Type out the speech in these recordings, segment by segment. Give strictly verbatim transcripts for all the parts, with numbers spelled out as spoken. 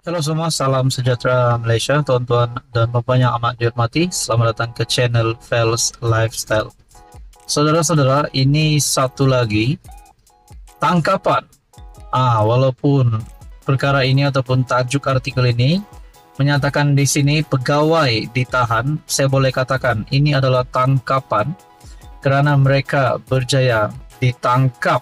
Halo semua, salam sejahtera Malaysia, tuan-tuan dan bapak yang amat dihormati. Selamat datang ke channel Fels Lifestyle. Saudara-saudara, ini satu lagi tangkapan. Ah, walaupun perkara ini ataupun tajuk artikel ini menyatakan di sini pegawai ditahan, saya boleh katakan ini adalah tangkapan kerana mereka berjaya ditangkap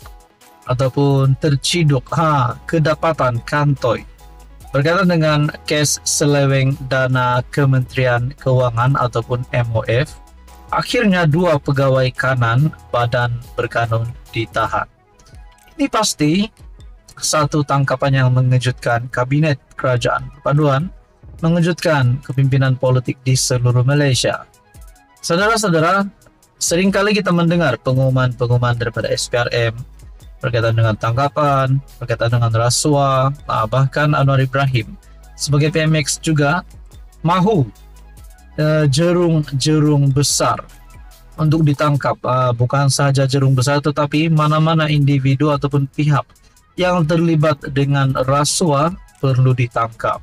ataupun terciduk, ha, kedapatan kantoi berkaitan dengan kes seleweng dana Kementerian Keuangan ataupun M O F. Akhirnya dua pegawai kanan Badan Berkanun ditahan. Ini pasti satu tangkapan yang mengejutkan Kabinet Kerajaan Perpaduan, mengejutkan kepimpinan politik di seluruh Malaysia. Saudara-saudara, seringkali kita mendengar pengumuman-pengumuman daripada S P R M berkaitan dengan tangkapan, berkaitan dengan rasuah, bahkan Anwar Ibrahim sebagai P M X juga mahu jerung-jerung uh, besar untuk ditangkap. Uh, bukan sahaja jerung besar, tetapi mana-mana individu ataupun pihak yang terlibat dengan rasuah perlu ditangkap.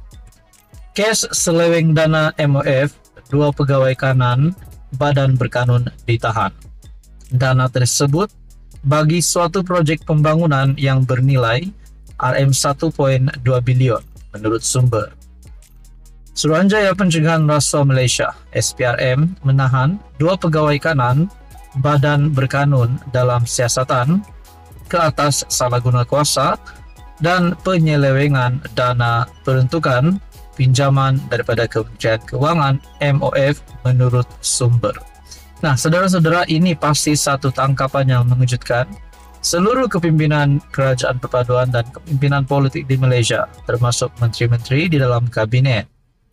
Kes seleweng dana M O F, dua pegawai kanan Badan Berkanun ditahan. Dana tersebut bagi suatu proyek pembangunan yang bernilai R M satu koma dua bilion menurut sumber. Suruhanjaya Pencegahan Rasuah Malaysia S P R M menahan dua pegawai kanan Badan Berkanun dalam siasatan ke atas salah guna kuasa dan penyelewengan dana peruntukan pinjaman daripada Kementerian Keuangan M O F menurut sumber. Nah, saudara-saudara, ini pasti satu tangkapan yang mengejutkan seluruh kepimpinan Kerajaan Perpaduan dan kepimpinan politik di Malaysia, termasuk menteri-menteri di dalam kabinet.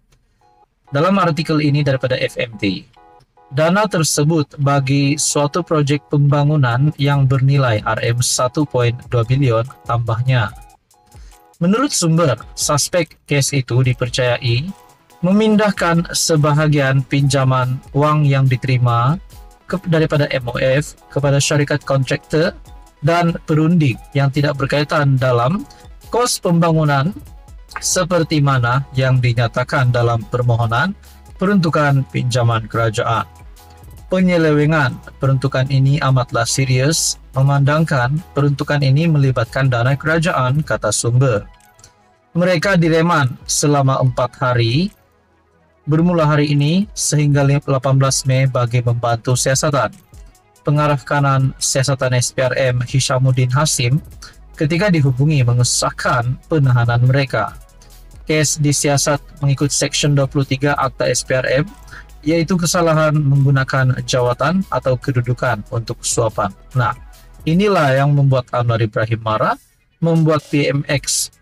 Dalam artikel ini daripada F M T, dana tersebut bagi suatu proyek pembangunan yang bernilai R M satu koma dua bilion tambahnya. Menurut sumber, suspek kes itu dipercayai memindahkan sebahagian pinjaman wang yang diterima ke, daripada M O F kepada syarikat kontraktor dan perunding yang tidak berkaitan dalam kos pembangunan seperti mana yang dinyatakan dalam permohonan peruntukan pinjaman kerajaan. Penyelewengan peruntukan ini amatlah serius memandangkan peruntukan ini melibatkan dana kerajaan, kata sumber. Mereka direman selama empat hari bermula hari ini sehingga delapan belas Mei bagi membantu siasatan. Pengarah kanan siasatan S P R M Hishamuddin Hasim ketika dihubungi mengesahkan penahanan mereka. Kes disiasat mengikut Seksyen dua puluh tiga Akta S P R M, yaitu kesalahan menggunakan jawatan atau kedudukan untuk suapan. Nah, inilah yang membuat Anwar Ibrahim marah, membuat P M X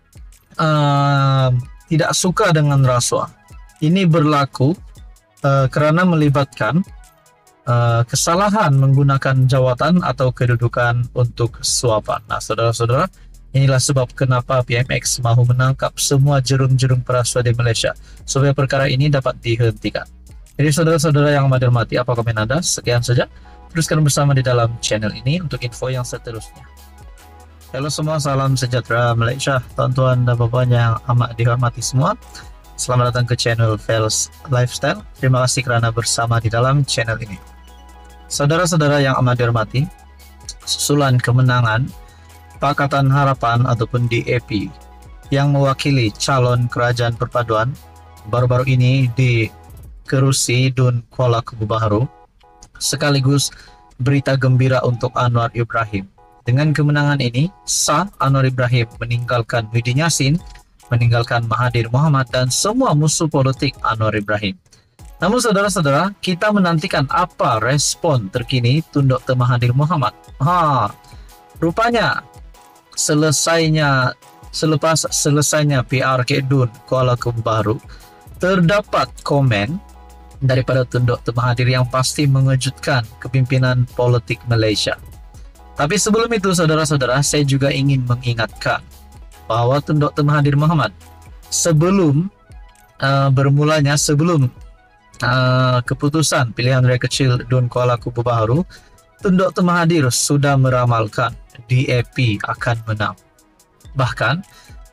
uh, tidak suka dengan rasuah. Ini berlaku uh, kerana melibatkan uh, kesalahan menggunakan jawatan atau kedudukan untuk suapan. Nah, saudara-saudara, inilah sebab kenapa P M X mahu menangkap semua jerung-jerung perasuah di Malaysia supaya perkara ini dapat dihentikan. Jadi saudara-saudara yang amat dihormati, apa komen Anda? Sekian saja. Teruskan bersama di dalam channel ini untuk info yang seterusnya. Halo semua, salam sejahtera Malaysia, tuan-tuan dan bapak yang amat dihormati semua. Selamat datang ke channel Fels Lifestyle. Terima kasih kerana bersama di dalam channel ini. Saudara-saudara yang amat dihormati, susulan kemenangan Pakatan Harapan ataupun D A P yang mewakili calon Kerajaan Perpaduan baru-baru ini di Kerusi Dun Kuala Kubu Baharu, sekaligus berita gembira untuk Anwar Ibrahim. Dengan kemenangan ini, sah Anwar Ibrahim meninggalkan Muhyiddin Yassin, meninggalkan Mahathir Mohamad dan semua musuh politik Anwar Ibrahim. Namun saudara-saudara, kita menantikan apa respon terkini Tun Doktor Mahathir Mohamad. Ha, rupanya selesainya selepas selesainya P R K Dun Kuala Kubu Baharu, terdapat komen daripada Tun Doktor Mahathir yang pasti mengejutkan kepimpinan politik Malaysia. Tapi sebelum itu saudara-saudara, saya juga ingin mengingatkan bahawa Tun Doktor Mahathir Mohamad sebelum uh, bermulanya sebelum uh, keputusan pilihan raya kecil Dun Kuala Kubu Baharu, Tun Doktor Mahathir sudah meramalkan D A P akan menang. Bahkan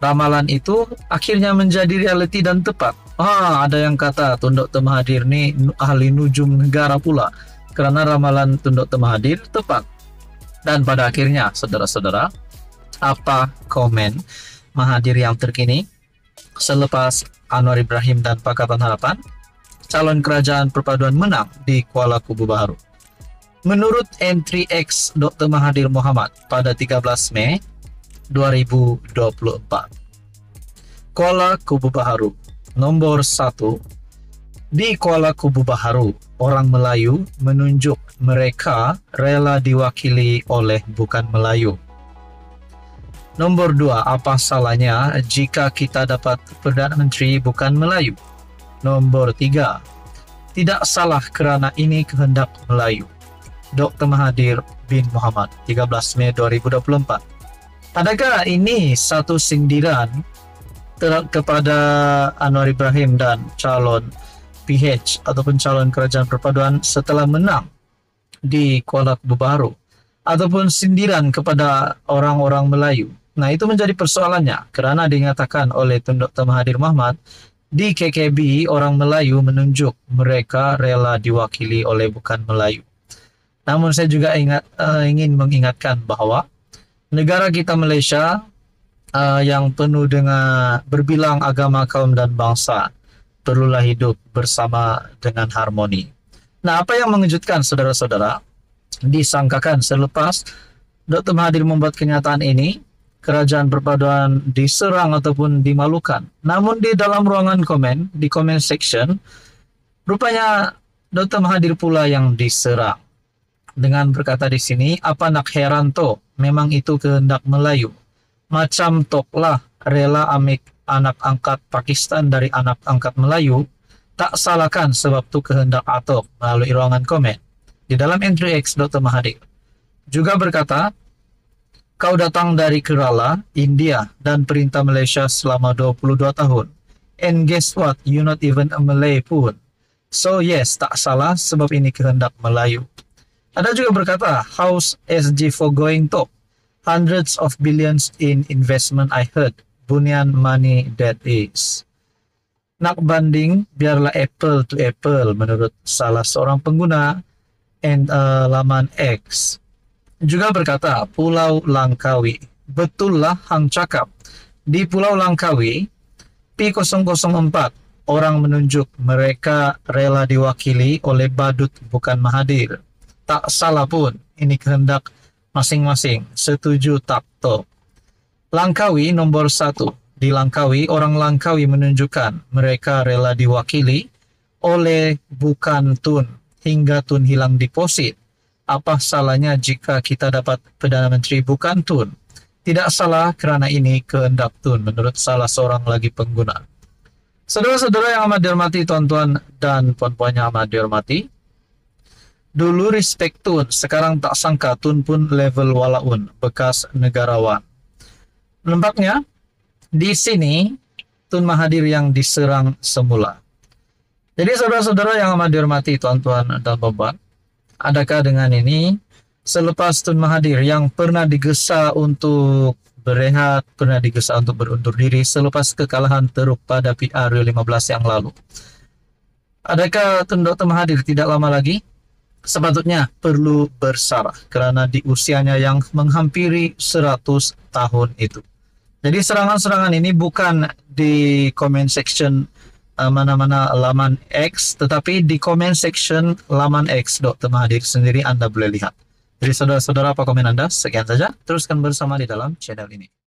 ramalan itu akhirnya menjadi realiti dan tepat. Ah, ada yang kata Tun Doktor Mahathir ini ahli nujum negara pula, karena ramalan Tun Doktor Mahathir tepat. Dan pada akhirnya, saudara-saudara, apa komen Mahathir yang terkini selepas Anwar Ibrahim dan Pakatan Harapan calon kerajaan perpaduan menang di Kuala Kubu Baharu? Menurut N tiga X Doktor Mahathir Mohamad pada tiga belas Mei dua ribu dua puluh empat, Kuala Kubu Baharu nomor satu. Di Kuala Kubu Baharu, orang Melayu menunjuk mereka rela diwakili oleh bukan Melayu. Nomor dua, apa salahnya jika kita dapat Perdana Menteri bukan Melayu? Nomor tiga, tidak salah kerana ini kehendak Melayu. Doktor Mahathir bin Mohamad, tiga belas Mei dua ribu dua puluh empat. Adakah ini satu sindiran kepada Anwar Ibrahim dan calon P H ataupun calon kerajaan perpaduan setelah menang di Kuala Kubu Baharu, ataupun sindiran kepada orang-orang Melayu? Nah, itu menjadi persoalannya kerana dinyatakan oleh Tun Doktor Mahathir Mohamad di K K B orang Melayu menunjuk mereka rela diwakili oleh bukan Melayu. Namun saya juga ingat, uh, ingin mengingatkan bahwa negara kita Malaysia Uh, yang penuh dengan berbilang agama, kaum dan bangsa perlulah hidup bersama dengan harmoni. Nah, apa yang mengejutkan saudara-saudara, disangkakan selepas Doktor Mahathir membuat kenyataan ini, kerajaan perpaduan diserang ataupun dimalukan. Namun di dalam ruangan komen, di comment section, rupanya Doktor Mahathir pula yang diserang. Dengan berkata di sini, apa nak heran toh, memang itu kehendak Melayu. Macam toklah rela amik anak angkat Pakistan dari anak angkat Melayu, tak salahkan sebab tu kehendak atok, melalui ruangan komen. Di dalam N tiga X Doktor Mahathir juga berkata, kau datang dari Kerala, India dan perintah Malaysia selama dua puluh dua tahun. And guess what? You not even a Malay pun. So yes, tak salah sebab ini kehendak Melayu. Ada juga berkata, how's S G for going top? Hundreds of billions in investment I heard. Bunian money that is. Nak banding, biarlah apple to apple menurut salah seorang pengguna and uh, laman X. Juga berkata, Pulau Langkawi. Betullah hang cakap. Di Pulau Langkawi, P nol nol empat orang menunjuk mereka rela diwakili oleh badut bukan Mahathir. Tak salah pun, ini kehendak masing-masing, setuju tak toh. Langkawi nomor satu. Di Langkawi, orang Langkawi menunjukkan mereka rela diwakili oleh bukan Tun hingga Tun hilang deposit. Apa salahnya jika kita dapat Perdana Menteri bukan Tun? Tidak salah kerana ini kehendak Tun, menurut salah seorang lagi pengguna. Saudara-saudara yang amat dihormati, tuan-tuan dan puan-puan yang amat dihormati, dulu respect Tun, sekarang tak sangka Tun pun level walaun, bekas negarawan. Nampaknya di sini Tun Mahathir yang diserang semula. Jadi saudara-saudara yang amat dihormati, tuan-tuan dan puan-puan, adakah dengan ini selepas Tun Mahathir yang pernah digesa untuk berehat, pernah digesa untuk berundur diri selepas kekalahan teruk pada P R lima belas yang lalu, adakah Tun Doktor Mahathir tidak lama lagi sepatutnya perlu bersalah kerana di usianya yang menghampiri seratus tahun itu? Jadi serangan-serangan ini bukan di comment section mana-mana uh, laman X, tetapi di comment section laman X Doktor Mahathir sendiri Anda boleh lihat. Jadi saudara-saudara, apa komen Anda? Sekian saja, teruskan bersama di dalam channel ini.